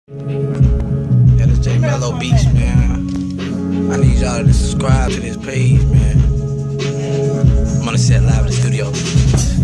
That is J Mellow Beats, man. I need y'all to subscribe to this page, man. I'm gonna set live in the studio.